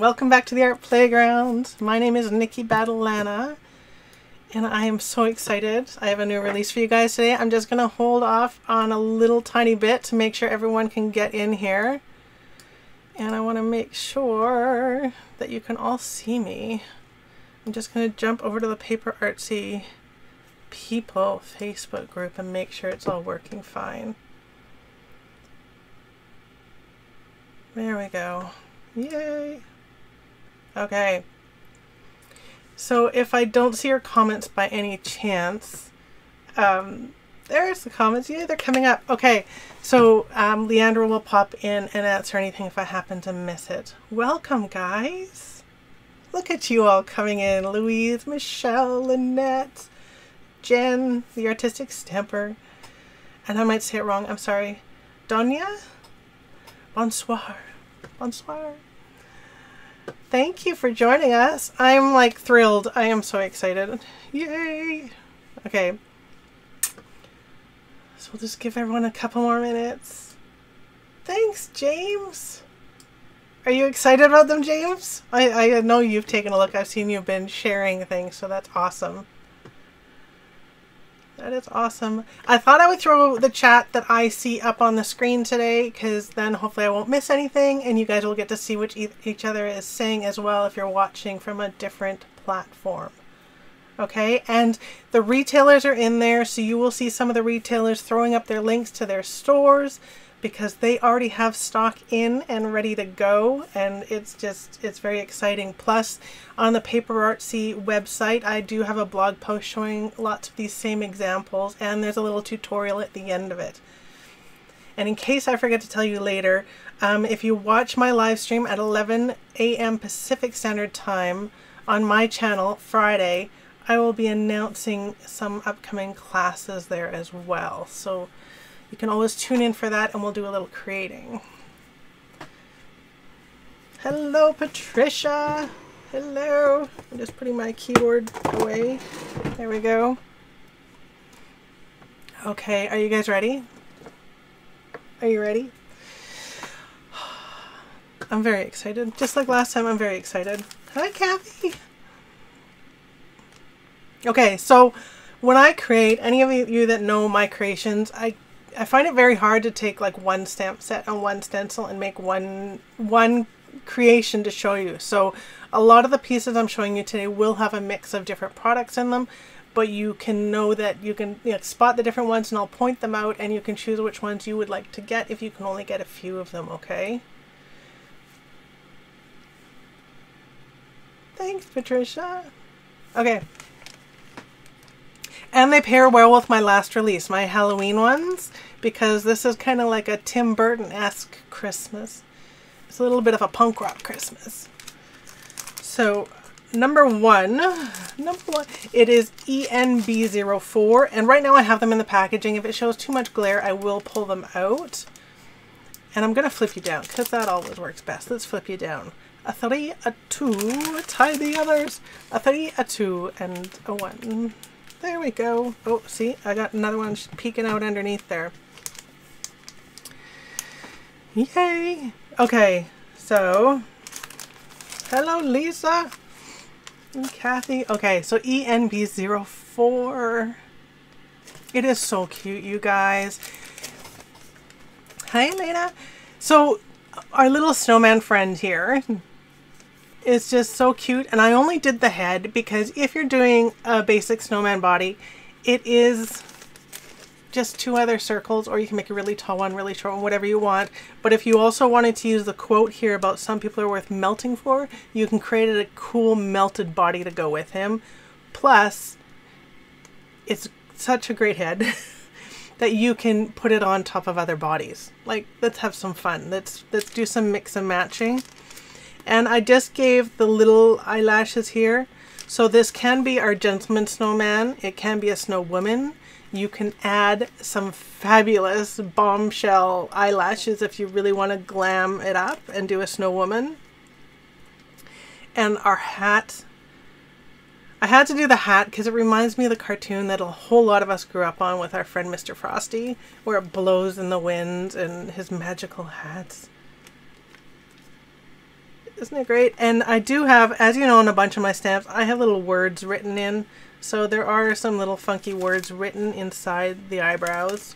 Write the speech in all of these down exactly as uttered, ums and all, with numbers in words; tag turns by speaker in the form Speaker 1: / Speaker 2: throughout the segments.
Speaker 1: welcome back to the Art Playground. My name is Nikki Battlelana, and I am so excited. I have a new release for you guys today. I'm just going to hold off on a little tiny bit to make sure everyone can get in here. And I want to make sure that you can all see me. I'm just going to jump over to the Paper Artsy People Facebook group and make sure it's all working fine. There we go. Yay! Okay. So if I don't see your comments by any chance, um, there's the comments. Yay, they're coming up. Okay, so um, Leandra will pop in and answer anything if I happen to miss it. Welcome, guys. Look at you all coming in. Louise, Michelle, Lynette, Jen, the Artistic Stamper, and I might say it wrong. I'm sorry. Donya? Bonsoir. Bonsoir. Thank you for joining us. I'm like thrilled. I am so excited. Yay! Okay. So we'll just give everyone a couple more minutes. Thanks, James. Are you excited about them, James? I, I know you've taken a look. I've seen you've been sharing things, so that's awesome. That is awesome. I thought I would throw the chat that I see up on the screen today, because then hopefully I won't miss anything and you guys will get to see what each other is saying as well if you're watching from a different platform. Okay, and the retailers are in there, so you will see some of the retailers throwing up their links to their stores because they already have stock in and ready to go, and it's just, it's very exciting. Plus, on the Paper Artsy website, I do have a blog post showing lots of these same examples, and there's a little tutorial at the end of it. And in case I forget to tell you later, um, if you watch my live stream at eleven A M Pacific Standard Time on my channel Friday, I will be announcing some upcoming classes there as well. So you can always tune in for that and we'll do a little creating. Hello, Patricia. Hello. I'm just putting my keyboard away. There we go. Okay, are you guys ready? Are you ready? I'm very excited. Just like last time, I'm very excited. Hi, Kathy. Okay, so when I create, any of you that know my creations, I I find it very hard to take like one stamp set and one stencil and make one one creation to show you. So a lot of the pieces I'm showing you today will have a mix of different products in them, but you can know that you can you know, spot the different ones, and I'll point them out and you can choose which ones you would like to get if you can only get a few of them, okay? Thanks, Patricia. Okay. And they pair well with my last release, my Halloween ones, because this is kind of like a Tim Burton-esque Christmas. It's a little bit of a punk rock Christmas. So, number one, number one, it is E N B zero four, and right now I have them in the packaging. If it shows too much glare, I will pull them out. And I'm going to flip you down, because that always works best. Let's flip you down. A three, a two, tie the others. A three, a two, and a one. There we go. Oh, see, I got another one peeking out underneath there. Yay! Okay, so, hello Lisa and Kathy. Okay, so E N B zero four. It is so cute, you guys. Hi, Lena. So, our little snowman friend here is just so cute, and I only did the head because if you're doing a basic snowman body, it is just two other circles, or you can make a really tall one, really short one, whatever you want. But if you also wanted to use the quote here about some people are worth melting for, you can create a cool melted body to go with him. Plus, it's such a great head that you can put it on top of other bodies. Like, let's have some fun. Let's let's do some mix and matching. And I just gave the little eyelashes here. So this can be our gentleman snowman. It can be a snow woman. You can add some fabulous bombshell eyelashes if you really want to glam it up and do a snow woman. And our hat. I had to do the hat because it reminds me of the cartoon that a whole lot of us grew up on with our friend Mister Frosty, where it blows in the wind and his magical hats. Isn't it great? And I do have, as you know, on a bunch of my stamps, I have little words written in. So there are some little funky words written inside the eyebrows.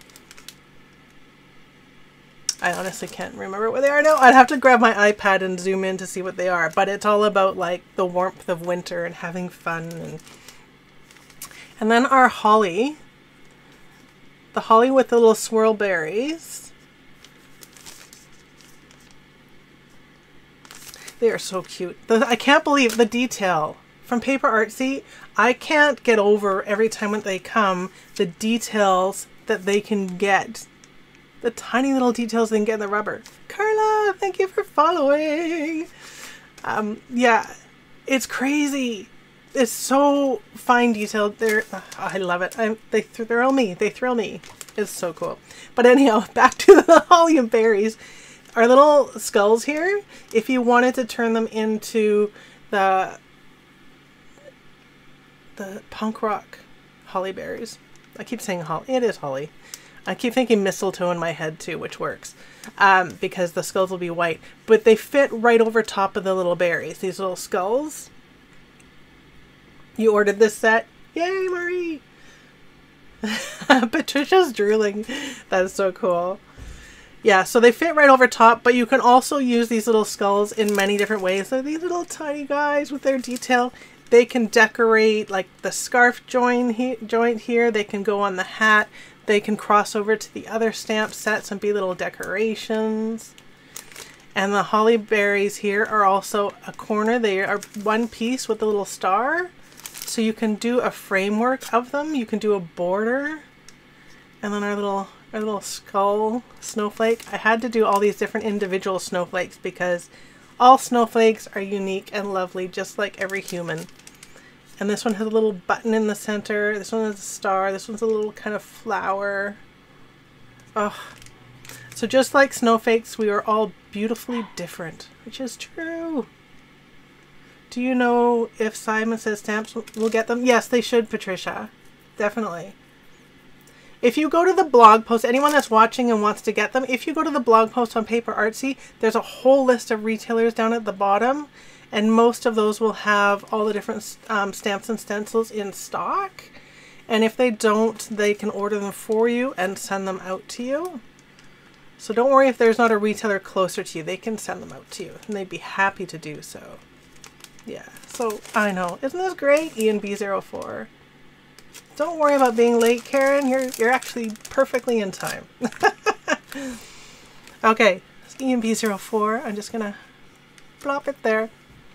Speaker 1: I honestly can't remember what they are now. I'd have to grab my iPad and zoom in to see what they are. But it's all about like the warmth of winter and having fun. And, and then our holly. The holly with the little swirl berries. They are so cute. The, I can't believe the detail. From Paper Artsy, I can't get over every time when they come, the details that they can get. The tiny little details they can get in the rubber. Carla, thank you for following. Um, yeah, it's crazy. It's so fine detailed. They're, uh, I love it. I, they thrill me. They thrill me. It's so cool. But anyhow, back to the holly and berries. Our little skulls here, if you wanted to turn them into the the punk rock holly berries. I keep saying holly. It is holly. I keep thinking mistletoe in my head too, which works. Um, because the skulls will be white. But they fit right over top of the little berries. These little skulls. You ordered this set? Yay, Marie! Patricia's drooling. That is so cool. Yeah, so they fit right over top, but you can also use these little skulls in many different ways. So these little tiny guys with their detail, they can decorate like the scarf joint, he joint here. They can go on the hat. They can cross over to the other stamp sets and be little decorations. And the holly berries here are also a corner. They are one piece with a little star. So you can do a framework of them. You can do a border. And then our little our little skull snowflake. I had to do all these different individual snowflakes because all snowflakes are unique and lovely, just like every human. And this one has a little button in the center. This one has a star. This one's a little kind of flower. Oh. So just like snowflakes, we are all beautifully different, which is true. Do you know if Simon Says Stamps will get them? Yes, they should, Patricia. Definitely. If you go to the blog post, anyone that's watching and wants to get them, if you go to the blog post on Paper Artsy, there's a whole list of retailers down at the bottom. And most of those will have all the different um, stamps and stencils in stock. And if they don't, they can order them for you and send them out to you. So don't worry if there's not a retailer closer to you. They can send them out to you. And they'd be happy to do so. Yeah, so I know. Isn't this great? Ian B zero four. Don't worry about being late, Karen. You're, you're actually perfectly in time. Okay, it's Ian B zero four. I'm just going to plop it there.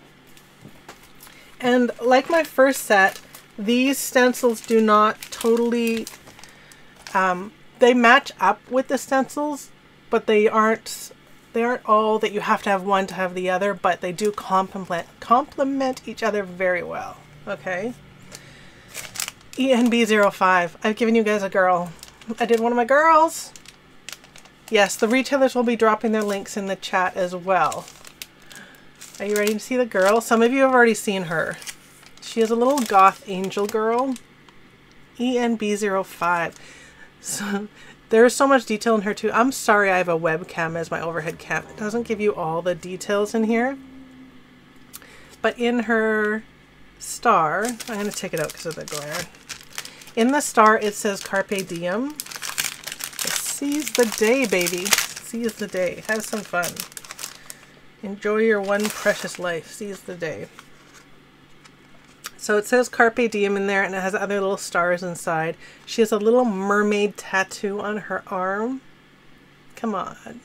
Speaker 1: And like my first set, these stencils do not totally, um, they match up with the stencils, but they aren't, they aren't all that you have to have one to have the other, but they do complement, complement each other very well. Okay. E N B zero five. I've given you guys a girl. I did one of my girls. Yes, the retailers will be dropping their links in the chat as well. Are you ready to see the girl? Some of you have already seen her. She is a little goth angel girl. E N B zero five. So, there's so much detail in her too. I'm sorry I have a webcam as my overhead cam. It doesn't give you all the details in here. But in her star, I'm going to take it out because of the glare. In the star it says Carpe Diem. Seize the day, baby. Seize the day. Have some fun. Enjoy your one precious life. Seize the day. So it says Carpe Diem in there, and it has other little stars inside. She has a little mermaid tattoo on her arm. Come on.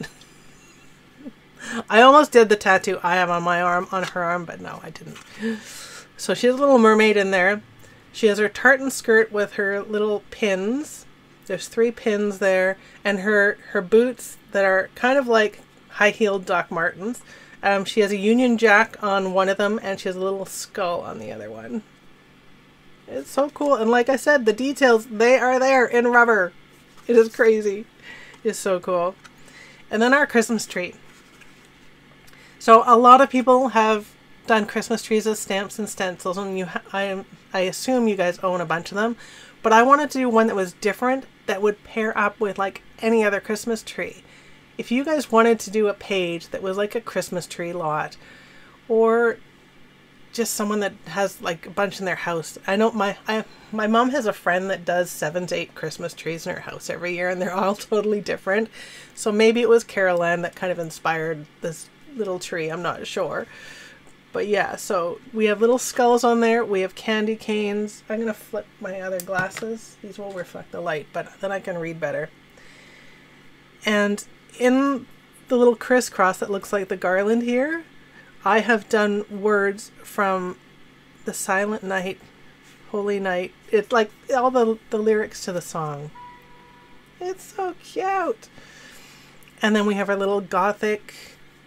Speaker 1: I almost did the tattoo I have on my arm, on her arm, but no, I didn't. So she has a little mermaid in there. She has her tartan skirt with her little pins. There's three pins there, and her, her boots that are kind of like high-heeled Doc Martens. Um, she has a Union Jack on one of them, and she has a little skull on the other one. It's so cool. And like I said, the details, they are there in rubber. It is crazy. It's so cool. And then our Christmas tree. So a lot of people have done Christmas trees as stamps and stencils, and you, ha I, I assume you guys own a bunch of them. But I wanted to do one that was different, that would pair up with like any other Christmas tree. If you guys wanted to do a page that was like a Christmas tree lot, or just someone that has like a bunch in their house. I know my I, my mom has a friend that does seven to eight Christmas trees in her house every year, and they're all totally different. So maybe it was Carol Ann that kind of inspired this little tree. I'm not sure. But yeah, so we have little skulls on there. We have candy canes. I'm going to flip my other glasses. These will reflect the light, but then I can read better. And in the little crisscross that looks like the garland here, I have done words from the Silent Night, Holy Night. It's like all the, the lyrics to the song. It's so cute. And then we have our little gothic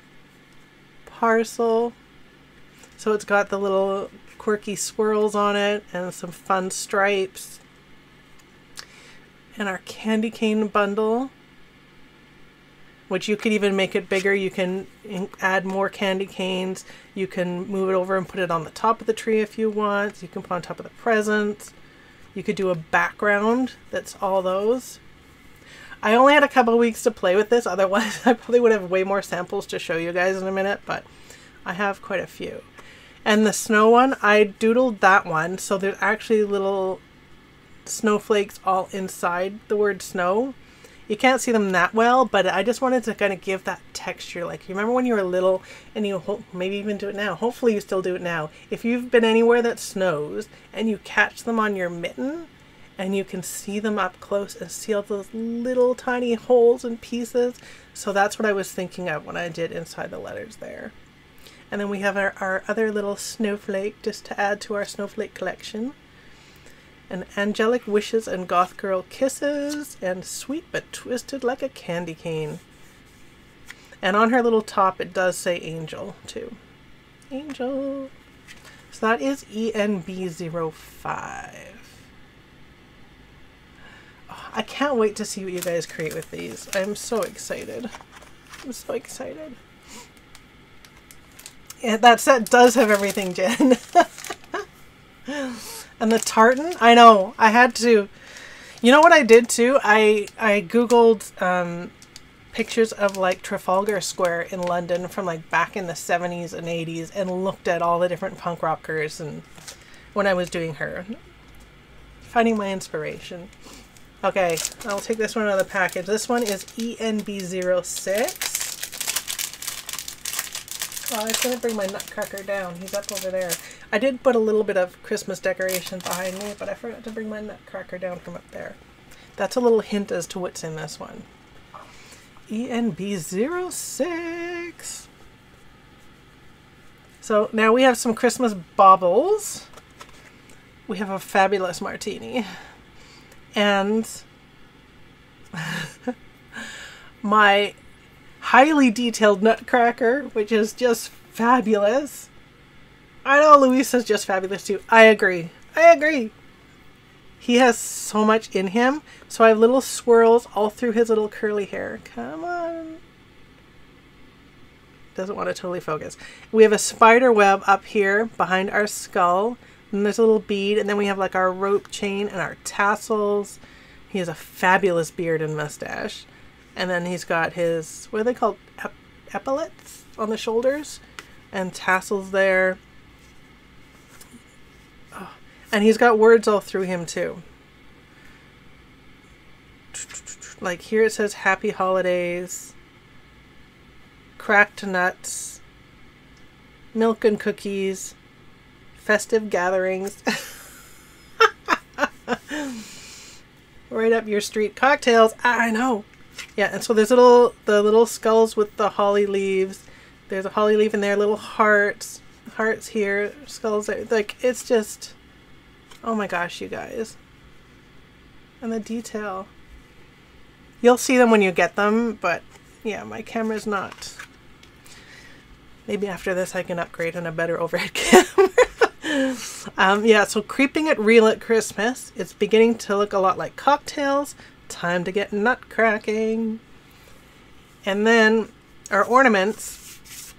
Speaker 1: parcel. So it's got the little quirky swirls on it and some fun stripes. And our candy cane bundle, which you could even make it bigger. You can add more candy canes. You can move it over and put it on the top of the tree if you want. You can put on top of the presents. You could do a background that's all those. I only had a couple of weeks to play with this. Otherwise, I probably would have way more samples to show you guys in a minute, but I have quite a few. And the snow one, I doodled that one. So there's actually little snowflakes all inside the word snow. You can't see them that well, but I just wanted to kind of give that texture. Like, you remember when you were little and you ho- maybe even do it now. Hopefully you still do it now. If you've been anywhere that snows and you catch them on your mitten and you can see them up close and see all those little tiny holes and pieces. So that's what I was thinking of when I did inside the letters there. And then we have our, our other little snowflake just to add to our snowflake collection. And Angelic Wishes and Goth Girl Kisses, and Sweet But Twisted Like a Candy Cane. And on her little top it does say Angel too. Angel. So that is E N B zero five. Oh, I can't wait to see what you guys create with these. I'm so excited. I'm so excited. Yeah, that set does have everything, Jen. And the tartan, I know, I had to, you know what I did too? I, I Googled um, pictures of like Trafalgar Square in London from like back in the seventies and eighties and looked at all the different punk rockers and when I was doing her. Finding my inspiration. Okay, I'll take this one out of the package. This one is E N B zero six. Oh, I was going to bring my nutcracker down. He's up over there. I did put a little bit of Christmas decoration behind me, but I forgot to bring my nutcracker down from up there. That's a little hint as to what's in this one. E N B zero six. So now we have some Christmas baubles. We have a fabulous martini. And my highly detailed nutcracker, which is just fabulous. I know Luis is just fabulous too. I agree. I agree. He has so much in him. So I have little swirls all through his little curly hair. Come on. Doesn't want to totally focus. We have a spider web up here behind our skull. And there's a little bead. And then we have like our rope chain and our tassels. He has a fabulous beard and mustache. And then he's got his, what are they called? Ep epaulets on the shoulders. And tassels there. Oh. And he's got words all through him too. Like here it says Happy Holidays. Cracked nuts. Milk and cookies. Festive gatherings. Right up your street. Cocktails. I know. Yeah, and so there's little the little skulls with the holly leaves. There's a holly leaf in there, little hearts, hearts here, skulls there. Like it's just, oh my gosh, you guys. And the detail. You'll see them when you get them, but yeah, my camera's not. Maybe after this I can upgrade on a better overhead camera. um, yeah, so Creeping at Real at Christmas. It's beginning to look a lot like cocktails. Time to get nut cracking. And then our ornaments.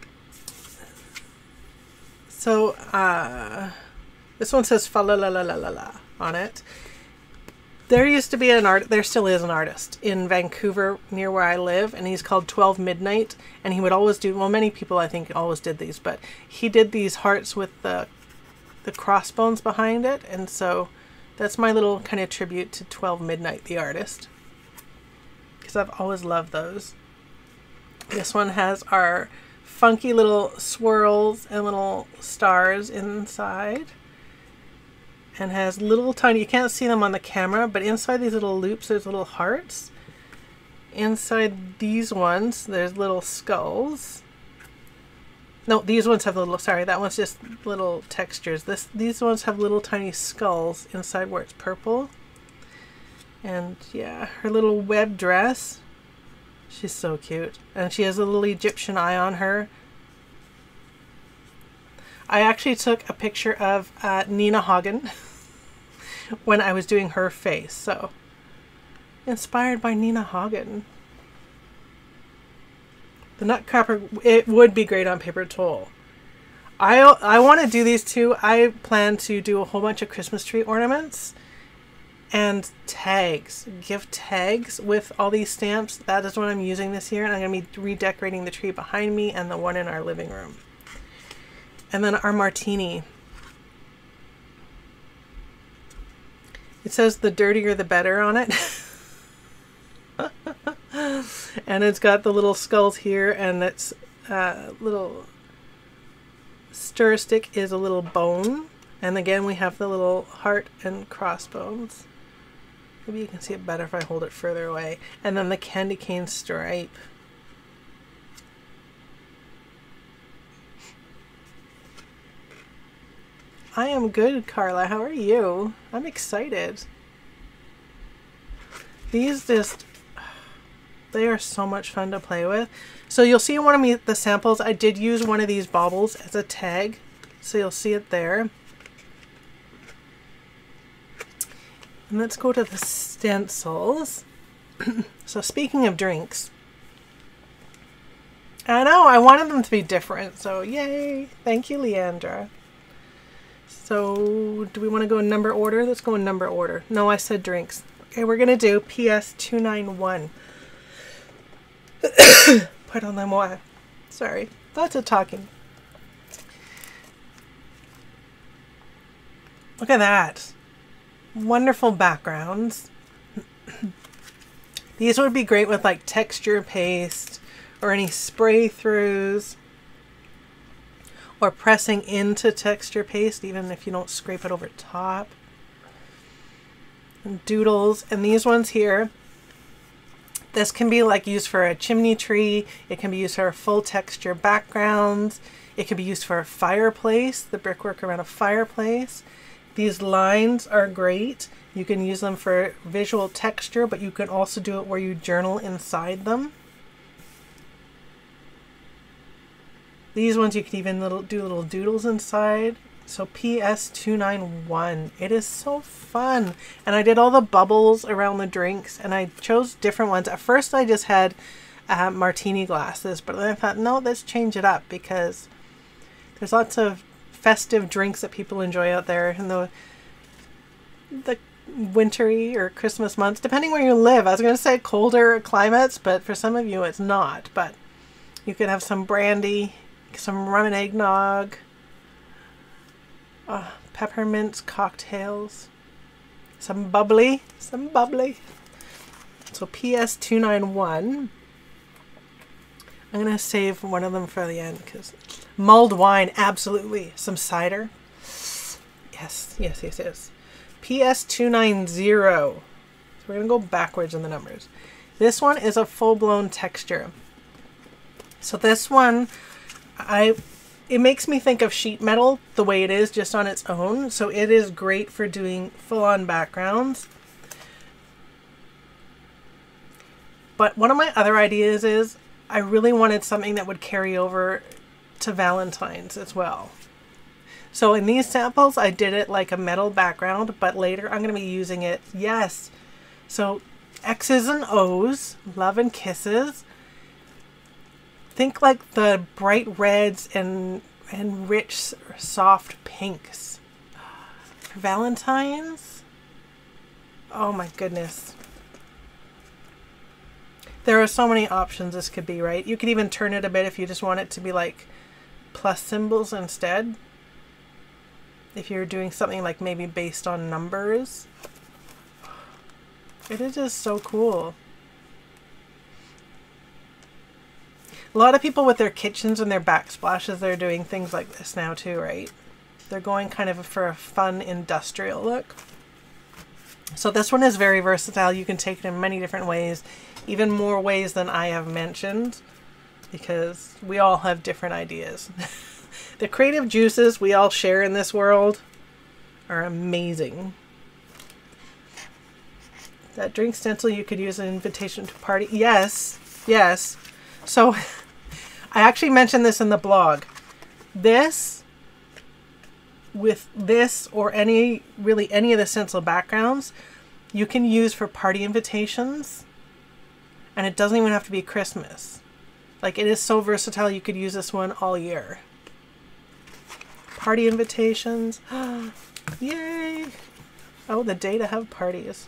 Speaker 1: So uh, this one says fa la la la la la la on it. There used to be an art, there still is an artist in Vancouver near where I live, and he's called twelve Midnight, and he would always do, well, many people I think always did these, but he did these hearts with the, the crossbones behind it, and so that's my little kind of tribute to twelve Midnight, the artist, because I've always loved those. This one has our funky little swirls and little stars inside. And has little tiny, you can't see them on the camera, but inside these little loops there's little hearts. Inside these ones there's little skulls. No, these ones have little, sorry, that one's just little textures. This These ones have little tiny skulls inside where it's purple. And yeah, her little web dress. She's so cute. And she has a little Egyptian eye on her. I actually took a picture of uh, Nina Hagen when I was doing her face, so inspired by Nina Hagen. The Nutcracker, it would be great on paper towel. I, I want to do these too. I plan to do a whole bunch of Christmas tree ornaments and tags, gift tags with all these stamps. That is what I'm using this year, and I'm going to be redecorating the tree behind me and the one in our living room. And then our martini. It says the dirtier the better on it. And it's got the little skulls here, and its uh, little stir stick is a little bone. And again, we have the little heart and crossbones. Maybe you can see it better if I hold it further away. And then the candy cane stripe. I am good, Carla. How are you? I'm excited. These just, they are so much fun to play with. So you'll see in one of me, the samples, I did use one of these baubles as a tag. So you'll see it there. And let's go to the stencils. So speaking of drinks, I know, I wanted them to be different. So yay. Thank you, Leandra. So, do we want to go in number order? Let's go in number order. No, I said drinks. Okay, we're going to do P S two ninety-one. Pardon-moi. Sorry. Lots of talking. Look at that. Wonderful backgrounds. These would be great with like texture paste or any spray throughs. Or pressing into texture paste, even if you don't scrape it over top. And doodles. And these ones here, this can be like used for a chimney tree. It can be used for full texture backgrounds. It can be used for a fireplace, the brickwork around a fireplace. These lines are great. You can use them for visual texture, but you can also do it where you journal inside them. These ones you can even little, do little doodles inside. So P S two ninety-one. It is so fun. And I did all the bubbles around the drinks, and I chose different ones. At first I just had uh, martini glasses, but then I thought, no, let's change it up because there's lots of festive drinks that people enjoy out there in the, the wintry or Christmas months, depending where you live. I was going to say colder climates, but for some of you it's not. But you could have some brandy, some rum and eggnog, uh, peppermint cocktails, some bubbly, some bubbly. So P S two ninety-one. I'm going to save one of them for the end because mulled wine, absolutely. Some cider. Yes, yes, yes, yes. P S two ninety. So we're going to go backwards in the numbers. This one is a full-blown texture. So this one, I it makes me think of sheet metal the way it is just on its own. So it is great for doing full-on backgrounds. But one of my other ideas is I really wanted something that would carry over to Valentine's as well. So in these samples, I did it like a metal background, but later I'm going to be using it, yes. So X's and O's, love and kisses. Think like the bright reds and and rich soft pinks. For Valentine's, Oh my goodness. There are so many options this could be, right? You could even turn it a bit if you just want it to be like plus symbols instead. If you're doing something like maybe based on numbers. It is just so cool. A lot of people with their kitchens and their backsplashes, they're doing things like this now too, right? They're going kind of for a fun industrial look. So this one is very versatile. You can take it in many different ways, even more ways than I have mentioned, because we all have different ideas. The creative juices we all share in this world are amazing. That drink stencil you could use an invitation to party. Yes, yes. So I actually mentioned this in the blog. This, with this or any, really any of the stencil backgrounds, you can use for party invitations. And it doesn't even have to be Christmas. Like, it is so versatile, you could use this one all year. Party invitations. Yay! Oh, the day to have parties.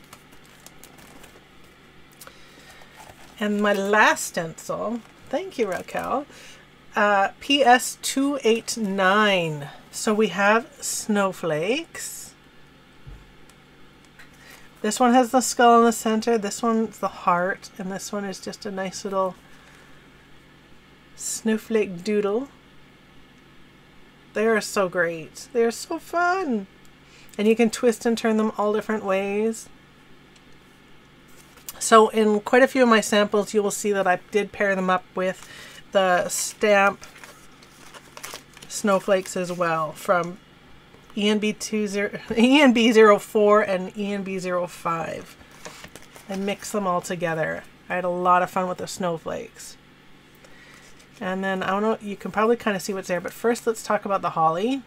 Speaker 1: And my last stencil, thank you, Raquel, uh, P S two eight nine. So we have snowflakes. This one has the skull in the center, this one's the heart, and this one is just a nice little snowflake doodle. They are so great. They're so fun. And you can twist and turn them all different ways. So in quite a few of my samples, you will see that I did pair them up with the stamp snowflakes as well from E N B zero four and E N B zero five. I mixed them all together. I had a lot of fun with the snowflakes. And then, I don't know, you can probably kind of see what's there, but first let's talk about the holly.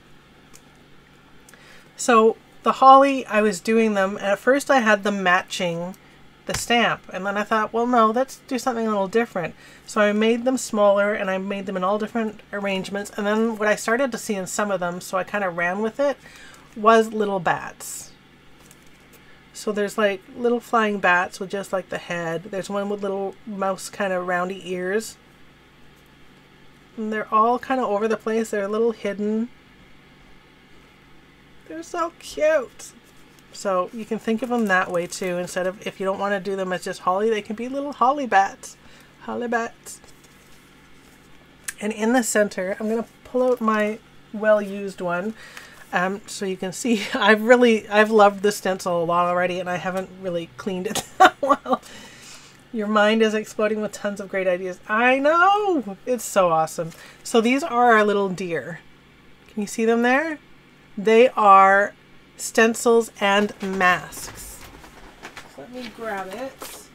Speaker 1: So the holly, I was doing them, and at first I had them matching the stamp, and then I thought, well, no, let's do something a little different. So I made them smaller, and I made them in all different arrangements, and then what I started to see in some of them, so I kind of ran with it, was little bats. So there's like little flying bats with just like the head. There's one with little mouse kind of roundy ears. And they're all kind of over the place. They're a little hidden. They're so cute. So you can think of them that way too. Instead of, if you don't want to do them as just holly, they can be little holly bats. Holly bats. And in the center, I'm going to pull out my well-used one. Um, so you can see, I've really, I've loved this stencil a lot already, and I haven't really cleaned it that well. Your mind is exploding with tons of great ideas. I know! It's so awesome. So these are our little deer. Can you see them there? They are stencils and masks. So let me grab it.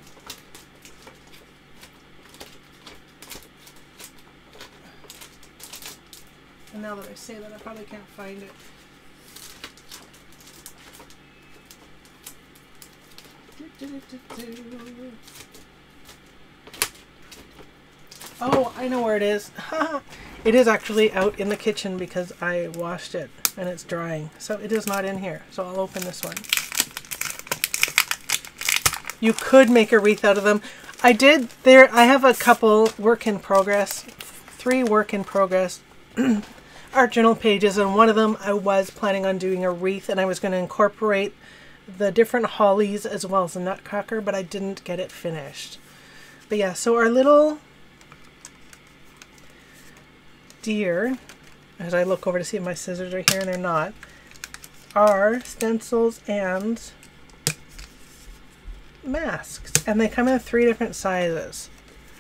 Speaker 1: And now that I say that, I probably can't find it. Do, do, do, do. Oh, I know where it is. It is actually out in the kitchen because I washed it and it's drying. So it is not in here. So I'll open this one. You could make a wreath out of them. I did there. I have a couple work in progress, three work in progress art journal pages. And one of them I was planning on doing a wreath, and I was going to incorporate the different hollies as well as the nutcracker, but I didn't get it finished. But yeah, so our little deer, as I look over to see if my scissors are here, and they're not, are stencils and masks, and they come in three different sizes.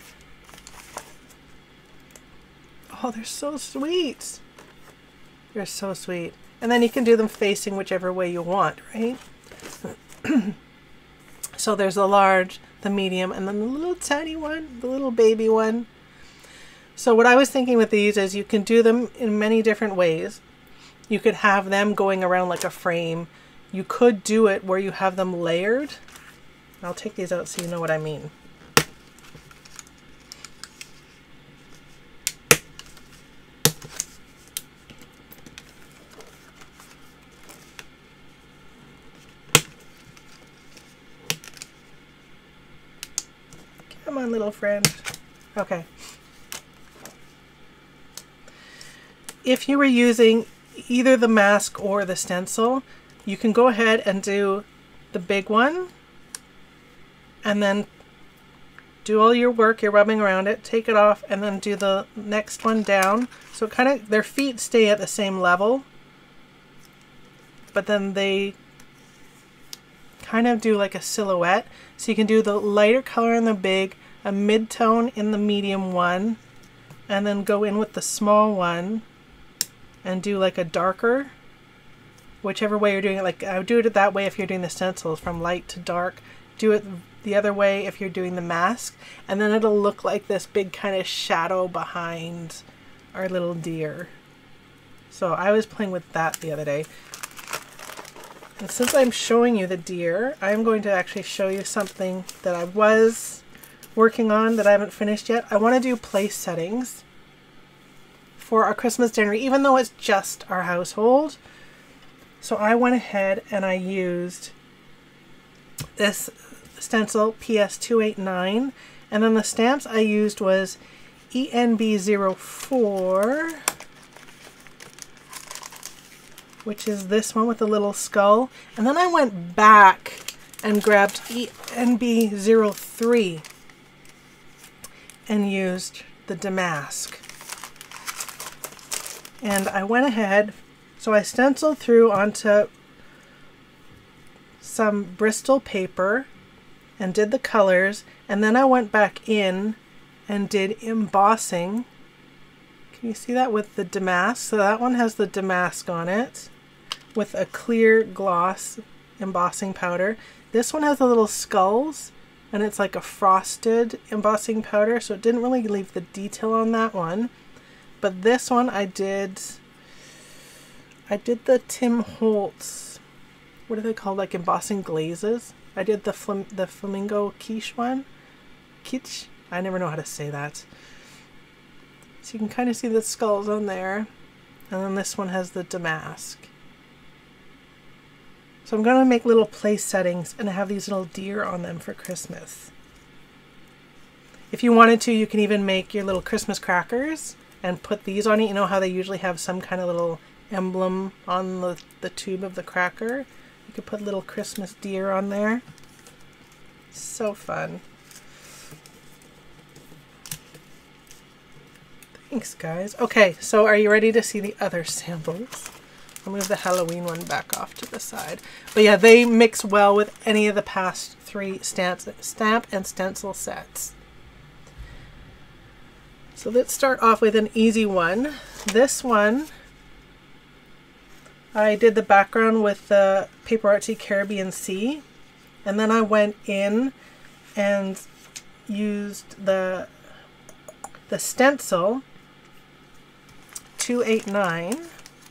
Speaker 1: Oh, they're so sweet. They're so sweet. And then you can do them facing whichever way you want, right? So there's the large, the medium, and then the little tiny one, the little baby one. So what I was thinking with these is you can do them in many different ways. You could have them going around like a frame. You could do it where you have them layered. I'll take these out so you know what I mean. Come on, little friend. Okay. If you were using either the mask or the stencil, you can go ahead and do the big one and then do all your work, you're rubbing around it, take it off, and then do the next one down. So kind of their feet stay at the same level, but then they kind of do like a silhouette. So you can do the lighter color in the big, a mid-tone in the medium one, and then go in with the small one and do like a darker, whichever way you're doing it. Like I would do it that way if you're doing the stencils, from light to dark. Do it the other way if you're doing the mask, and then it'll look like this big kind of shadow behind our little deer. So I was playing with that the other day. And since I'm showing you the deer, I'm going to actually show you something that I was working on that I haven't finished yet. I want to do place settings for our Christmas dinner, even though it's just our household. So I went ahead and I used this stencil P S two eighty-nine, and then the stamps I used was E N B zero four, which is this one with the little skull, and then I went back and grabbed E N B zero three and used the damask. And I went ahead, so I stenciled through onto some Bristol paper and did the colors, and then I went back in and did embossing. Can you see that with the damask? So that one has the damask on it with a clear gloss embossing powder. This one has the little skulls, and it's like a frosted embossing powder, so it didn't really leave the detail on that one. But this one I did, I did the Tim Holtz, what are they called, like embossing glazes? I did the flam the flamingo quiche one. Quiche? I never know how to say that. So you can kind of see the skulls on there. And then this one has the damask. So I'm going to make little place settings and have these little deer on them for Christmas. If you wanted to, you can even make your little Christmas crackers and put these on it. You know how they usually have some kind of little emblem on the, the tube of the cracker? You could put little Christmas deer on there. So fun. Thanks, guys. Okay, so are you ready to see the other samples? I'll move the Halloween one back off to the side. But yeah, they mix well with any of the past three stamps, stamp and stencil sets. So let's start off with an easy one. This one, I did the background with the Paper Artsy Caribbean Sea, and then I went in and used the the stencil two eighty-nine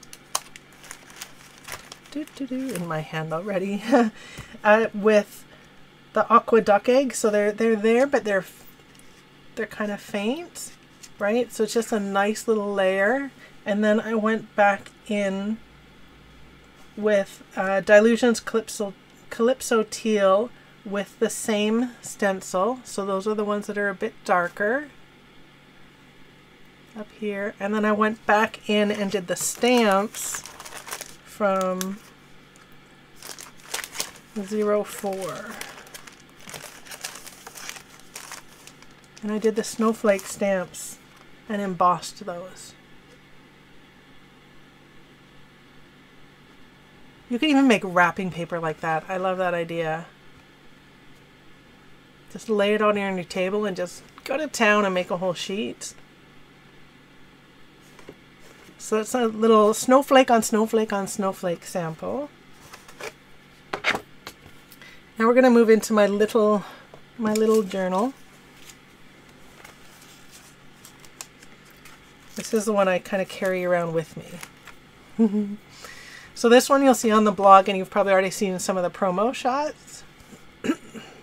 Speaker 1: doo, doo, doo, in my hand already uh, with the aqua duck egg. So they're they're there, but they're they're kind of faint, right? So it's just a nice little layer, and then I went back in with uh, Dylusions Calypso, Calypso Teal with the same stencil. So those are the ones that are a bit darker up here. And then I went back in and did the stamps from zero four. And I did the snowflake stamps and embossed those. You can even make wrapping paper like that. I love that idea. Just lay it on your table and just go to town and make a whole sheet. So that's a little snowflake on snowflake on snowflake sample. Now we're going to move into my little my little journal. This is the one I kind of carry around with me. So this one you'll see on the blog, and you've probably already seen some of the promo shots. Just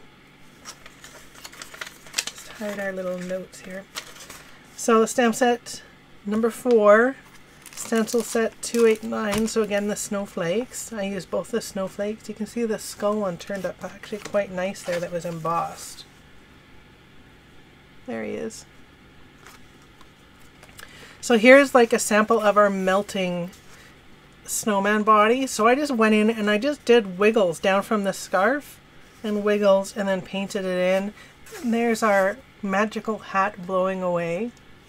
Speaker 1: hide our little notes here. So stamp set number four, stencil set two eighty-nine. So again, the snowflakes. I used both the snowflakes. You can see the skull one turned up actually quite nice there that was embossed. There he is. So here's like a sample of our melting snowman body. So I just went in and I just did wiggles down from the scarf and wiggles and then painted it in. And there's our magical hat blowing away.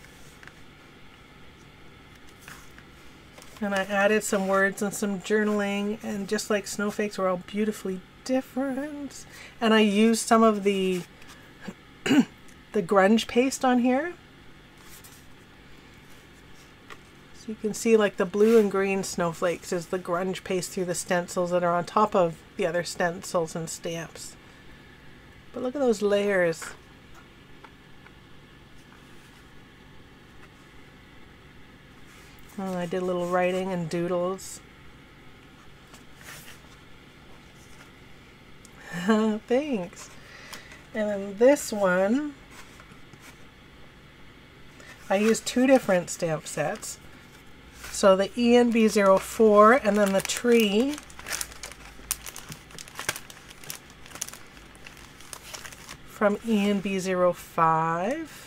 Speaker 1: And I added some words and some journaling, and just like snowflakes were all beautifully different. And I used some of the the grunge paste on here. So you can see like the blue and green snowflakes is the grunge paste through the stencils that are on top of the other stencils and stamps. But look at those layers. Oh, I did a little writing and doodles. Thanks. And then this one, I used two different stamp sets. So the E N B zero four and then the tree. From E N B zero five.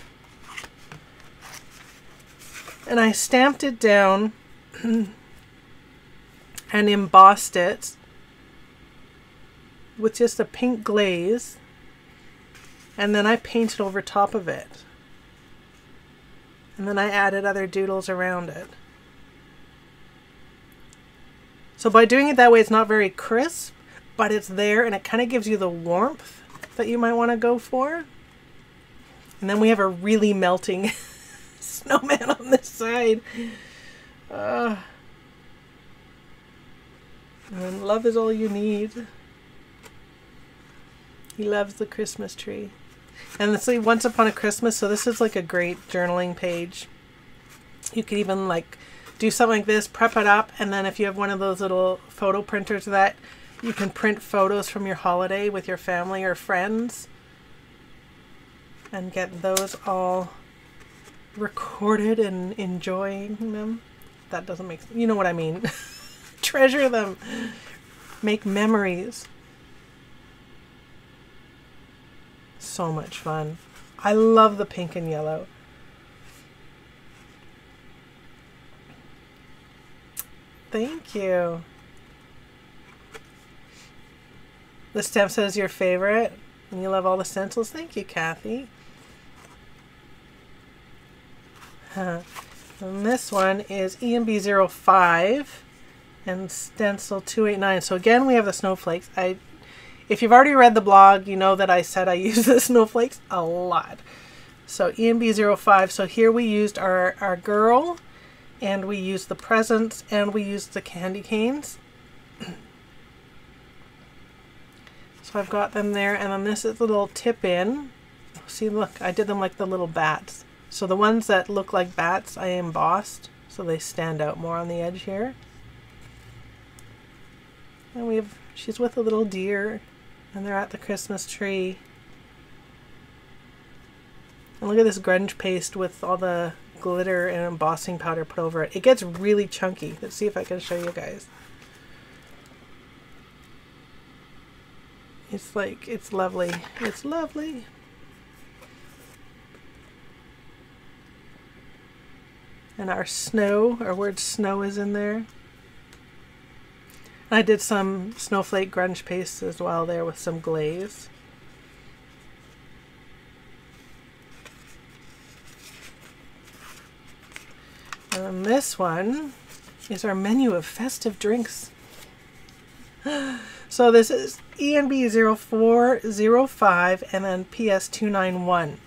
Speaker 1: And I stamped it down and embossed it with just a pink glaze, and then I painted over top of it, and then I added other doodles around it. So by doing it that way, it's not very crisp, but it's there and it kind of gives you the warmth that you might want to go for. And then we have a really melting snowman on this side. Uh, and love is all you need. He loves the Christmas tree. And this is Once Upon a Christmas, so this is like a great journaling page. You could even like do something like this, prep it up, and then if you have one of those little photo printers that you can print photos from your holiday with your family or friends and get those all recorded and enjoying them. That doesn't make sense. You know what I mean. Treasure them. Make memories. So much fun. I love the pink and yellow. Thank you. The stamp says your favorite and you love all the stencils. Thank you, Kathy. Huh. And this one is E N B zero five and stencil two eighty-nine. So again, we have the snowflakes. I, if you've already read the blog, you know that I said I use the snowflakes a lot. So E N B zero five. So here we used our, our girl, and we used the presents, and we used the candy canes. So I've got them there, and then this is a little tip in. See, look, I did them like the little bats. So the ones that look like bats, I embossed, so they stand out more on the edge here. And we have, she's with a little deer, and they're at the Christmas tree. And look at this grunge paste with all the glitter and embossing powder put over it. It gets really chunky. Let's see if I can show you guys. It's like, it's lovely. It's lovely. And our snow, our word snow is in there. I did some snowflake grunge paste as well there with some glaze. And this one is our menu of festive drinks. So this is E N B zero four zero five and then P S two ninety-one.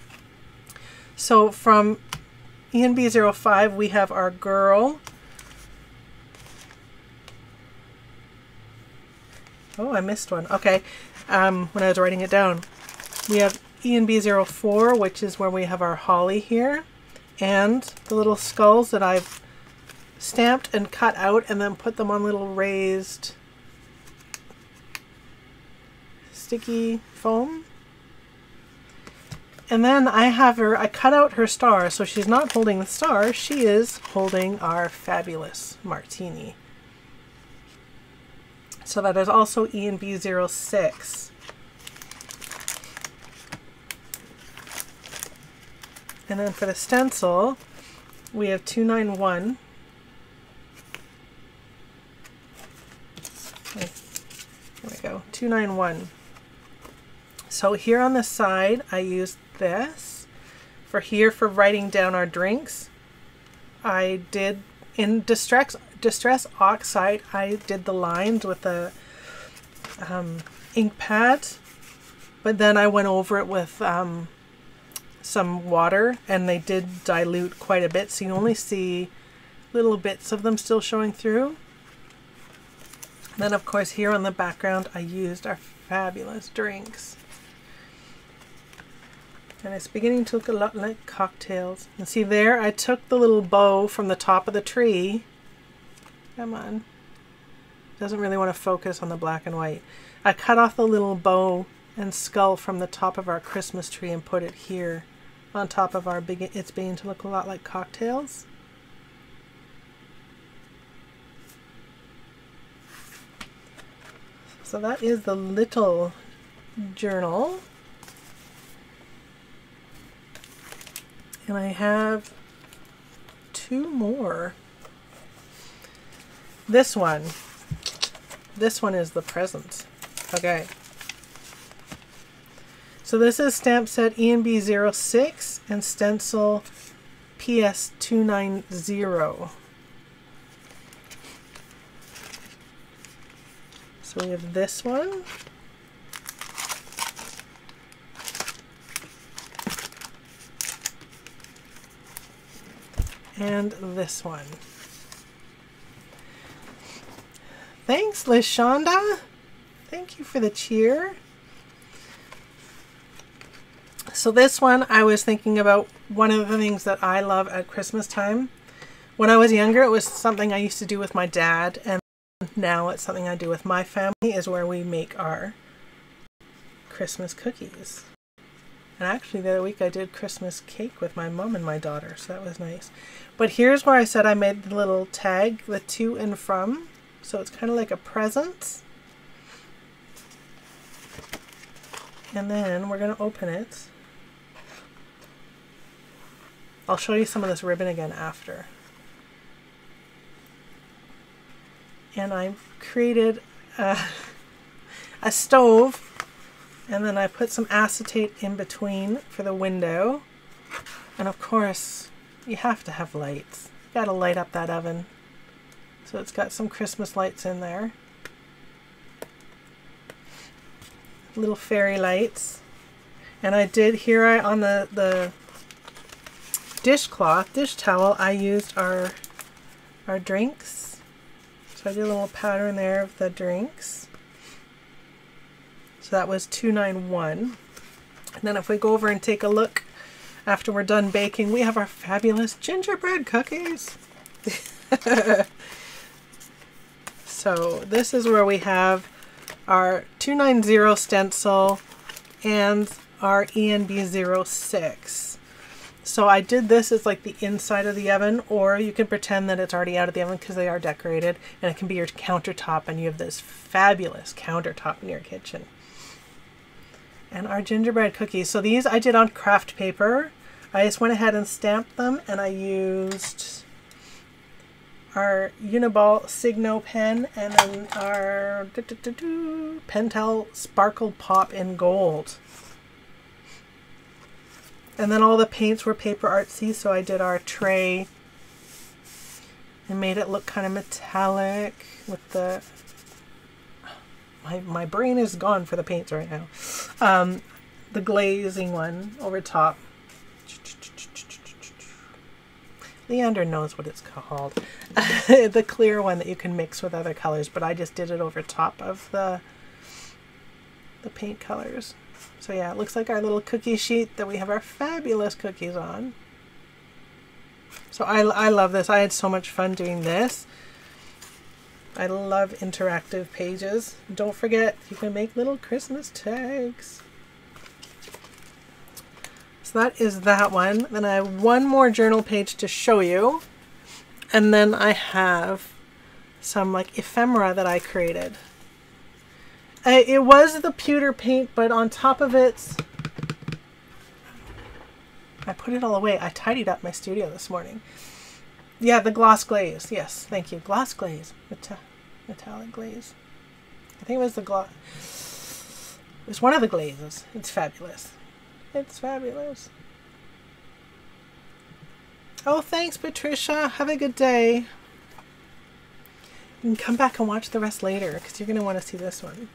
Speaker 1: So from E N B zero five we have our girl. Oh, I missed one. Okay, um, when I was writing it down. We have E N B zero four, which is where we have our holly here. And the little skulls that I've stamped and cut out and then put them on little raised sticky foam. And then I have her, I cut out her star, so she's not holding the star, she is holding our fabulous martini. So that is also E N B zero six. And then for the stencil, we have two nine one. There we go, two nine one. So here on the side, I used this. For here, for writing down our drinks, I did, in Distress, Distress Oxide, I did the lines with a um, ink pad, but then I went over it with um, some water, and they did dilute quite a bit, so you only see little bits of them still showing through. Then of course here on the background I used our fabulous drinks. And it's beginning to look a lot like cocktails. And see there, I took the little bow from the top of the tree. Come on. Doesn't really want to focus on the black and white. I cut off the little bow and skull from the top of our Christmas tree and put it here on top of our big, it's beginning to look a lot like cocktails. So that is the little journal. And I have two more. This one. This one is the present. Okay. So this is stamp set E N B zero six and stencil P S two nine zero. So we have this one. And this one. Thanks, Lashonda. Thank you for the cheer. So this one, I was thinking about one of the things that I love at Christmas time. When I was younger, it was something I used to do with my dad, and now it's something I do with my family, is where we make our Christmas cookies. And actually the other week I did Christmas cake with my mom and my daughter, so that was nice. But here's where I said I made the little tag, the to and from. So it's kind of like a present. And then we're going to open it. I'll show you some of this ribbon again after. And I created a, a stove, and then I put some acetate in between for the window. And of course, you have to have lights. You gotta light up that oven. So it's got some Christmas lights in there. Little fairy lights. And I did here I, on the, the dishcloth, dish towel, I used our, our drinks. So I did a little pattern there of the drinks. So that was two nine one. And then if we go over and take a look after we're done baking, we have our fabulous gingerbread cookies. So this is where we have our two nine zero stencil and our E N B zero six. So I did this as like the inside of the oven, or you can pretend that it's already out of the oven because they are decorated, and it can be your countertop, and you have this fabulous countertop in your kitchen. And our gingerbread cookies. So these I did on craft paper. I just went ahead and stamped them, and I used our Uniball Signo pen and then our doo -doo -doo -doo, Pentel Sparkle Pop in gold. And then all the paints were paper artsy, so I did our tray and made it look kind of metallic with the... My, my brain is gone for the paints right now. Um, the glazing one over top. Leander knows what it's called. The clear one that you can mix with other colors, but I just did it over top of the, the paint colors. So yeah, it looks like our little cookie sheet that we have our fabulous cookies on. So I, I love this. I had so much fun doing this. I love interactive pages. Don't forget, you can make little Christmas tags. So that is that one. Then I have one more journal page to show you. And then I have some like ephemera that I created. I, it was the pewter paint, but on top of it, I put it all away. I tidied up my studio this morning. Yeah, the gloss glaze. Yes, thank you. Gloss glaze. Meta metallic glaze. I think it was the gloss. It was one of the glazes. It's fabulous. It's fabulous. Oh, thanks, Patricia. Have a good day. You can come back and watch the rest later because you're going to want to see this one.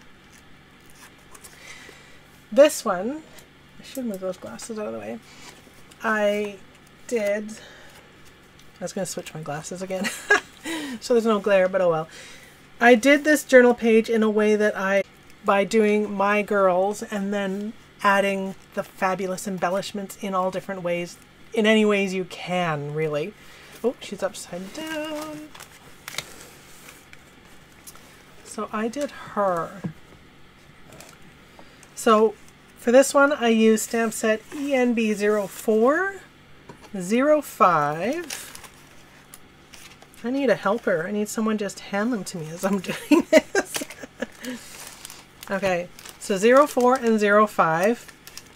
Speaker 1: This one, I should move those glasses out of the way. I did, I was going to switch my glasses again, so there's no glare, but oh well. I did this journal page in a way that I, by doing my girls and then adding the fabulous embellishments in all different ways, in any ways you can, really. Oh, she's upside down. So I did her. So for this one, I used stamp set E N B zero four, zero five. I need a helper. I need someone just hand them to me as I'm doing this. Okay, so zero four and zero five.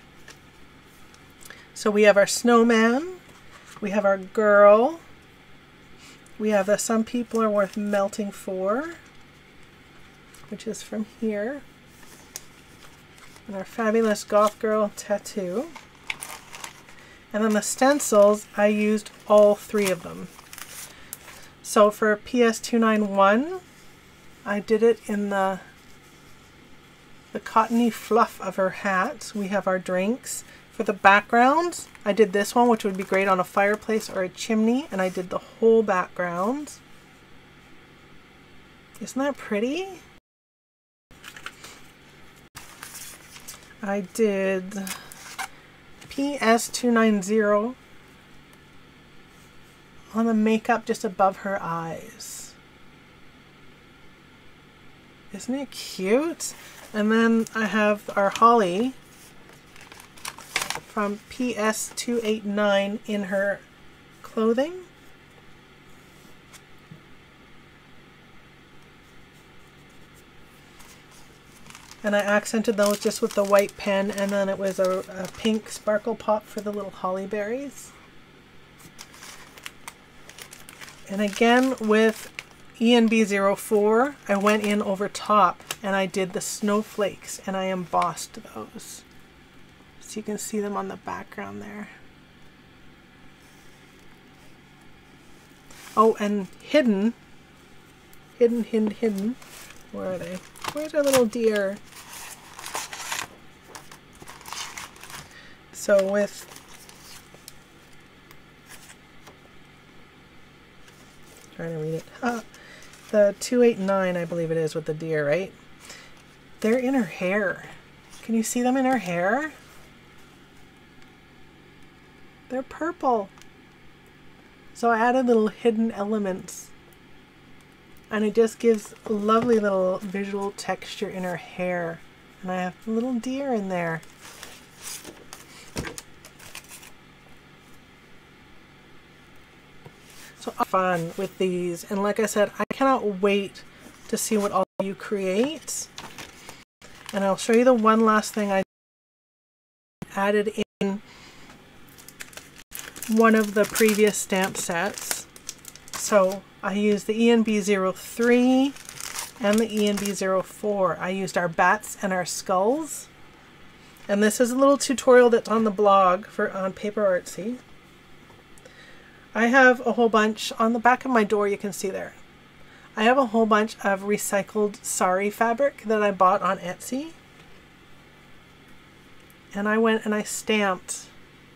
Speaker 1: So we have our snowman, we have our girl, we have the Some People Are Worth Melting For, which is from here. And our fabulous Goth Girl tattoo. And then the stencils, I used all three of them. So for P S two ninety-one, I did it in the, the cottony fluff of her hat. We have our drinks. For the background, I did this one, which would be great on a fireplace or a chimney, and I did the whole background. Isn't that pretty? I did P S two ninety on the makeup just above her eyes. Isn't it cute? And then I have our Holly from P S two eighty-nine in her clothing. And I accented those just with the white pen, and then it was a, a pink sparkle pop for the little holly berries. And again with E N B zero four, I went in over top and I did the snowflakes and I embossed those. So you can see them on the background there. Oh, and hidden, hidden, hidden, hidden. Where are they? Where's our little deer? So with trying to read it. Uh, the two eighty-nine, I believe it is, with the deer, right? They're in her hair. Can you see them in her hair? They're purple. So I added little hidden elements. And it just gives a lovely little visual texture in her hair. And I have a little deer in there. So fun with these. And like I said, I cannot wait to see what all you create. And I'll show you the one last thing I added in one of the previous stamp sets. So I used the E N B zero three and the E N B zero four. I used our bats and our skulls. And this is a little tutorial that's on the blog for on Paper Artsy. I have a whole bunch on the back of my door, you can see there. I have a whole bunch of recycled sari fabric that I bought on Etsy. And I went and I stamped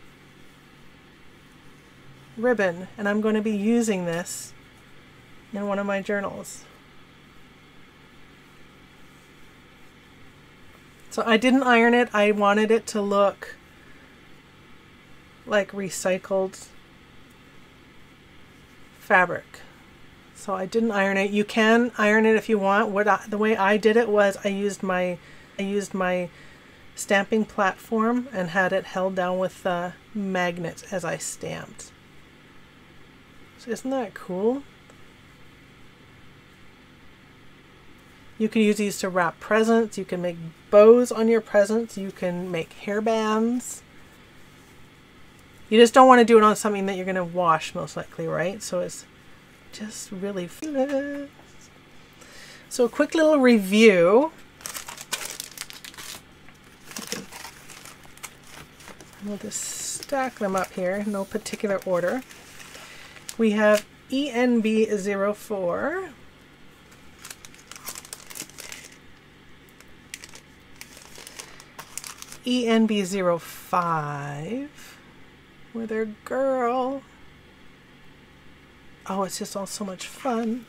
Speaker 1: ribbon, and I'm going to be using this in one of my journals. So I didn't iron it. I wanted it to look like recycled fabric. So I didn't iron it. You can iron it if you want. What I, the way I did it was I used my I used my stamping platform and had it held down with uh, magnets as I stamped. So isn't that cool? You can use these to wrap presents. You can make bows on your presents. You can make hair bands. You just don't want to do it on something that you're going to wash most likely, right? So it's just really fabulous. So a quick little review. We'll just stack them up here in no particular order. We have E N B zero four. E N B zero five. With her girl. Oh, it's just all so much fun.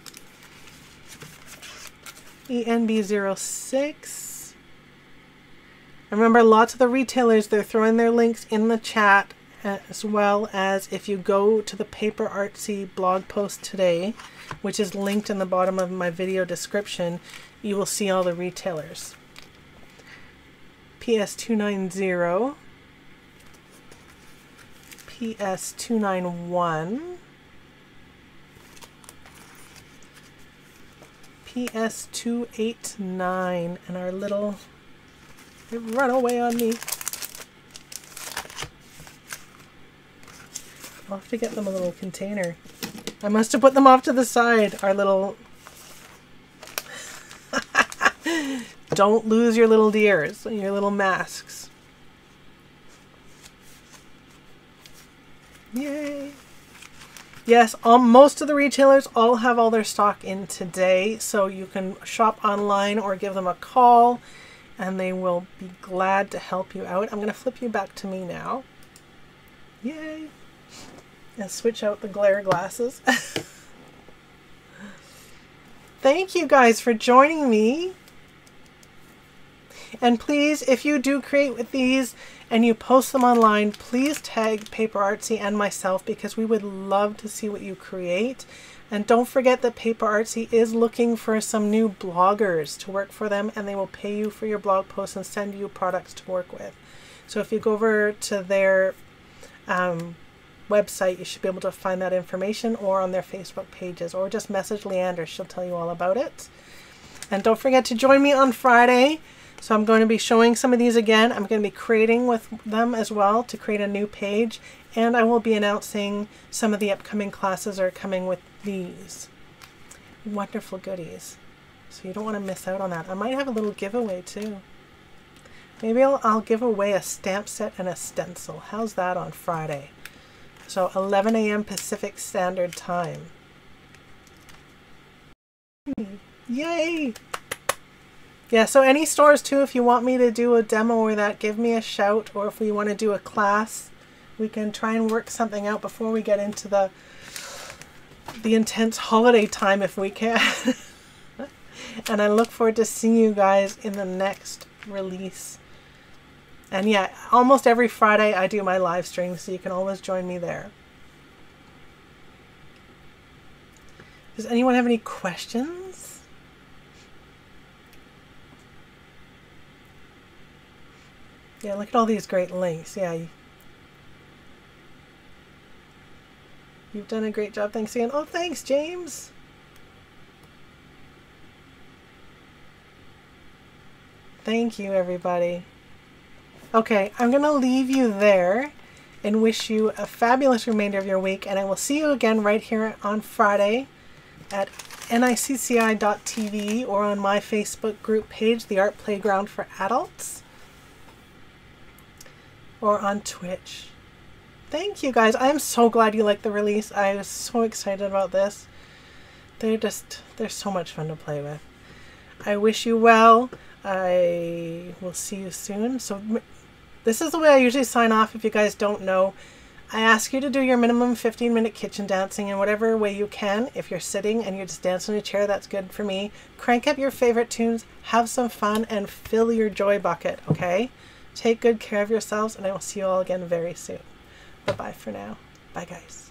Speaker 1: E N B zero six. Remember, lots of the retailers, they're throwing their links in the chat, as well as if you go to the Paper Artsy blog post today, which is linked in the bottom of my video description, you will see all the retailers. P S two ninety. P S two ninety-one. P S two eighty-nine, and our little, they run away on me. I'll have to get them a little container. I must have put them off to the side. Our little, don't lose your little deers, your little masks. Yay. Yes, um, most of the retailers all have all their stock in today, so you can shop online or give them a call and they will be glad to help you out. I'm going to flip you back to me now. Yay. And switch out the glare glasses. Thank you guys for joining me. And please, if you do create with these and you post them online, please tag Paper Artsy and myself, because we would love to see what you create. And don't forget that Paper Artsy is looking for some new bloggers to work for them, and they will pay you for your blog posts and send you products to work with. So if you go over to their um, website, you should be able to find that information, or on their Facebook pages, or just message Leander. She'll tell you all about it. And don't forget to join me on Friday. So I'm going to be showing some of these again. I'm going to be creating with them as well to create a new page. And I will be announcing some of the upcoming classes are coming with these. Wonderful goodies. So you don't want to miss out on that. I might have a little giveaway too. Maybe I'll, I'll give away a stamp set and a stencil. How's that on Friday? So eleven A M Pacific Standard Time. Yay! Yeah, so any stores too, if you want me to do a demo or that, give me a shout. Or if we want to do a class, we can try and work something out before we get into the the intense holiday time if we can. And I look forward to seeing you guys in the next release. And yeah, almost every Friday I do my live stream, so you can always join me there. Does anyone have any questions? Yeah, look at all these great links. Yeah, you've done a great job. Thanks again. Oh, thanks, James. Thank you, everybody. Okay, I'm going to leave you there and wish you a fabulous remainder of your week. And I will see you again right here on Friday at N I C C I dot T V or on my Facebook group page, The Art Playground for Adults. Or on Twitch. Thank you guys. I am so glad you liked the release. I was so excited about this. They're just, they're so much fun to play with. I wish you well. I will see you soon. So this is the way I usually sign off if you guys don't know. I ask you to do your minimum fifteen minute kitchen dancing in whatever way you can. If you're sitting and you're just dancing in a chair, that's good for me. Crank up your favorite tunes, have some fun, and fill your joy bucket, okay? Take good care of yourselves, and I will see you all again very soon. Bye-bye for now. Bye, guys.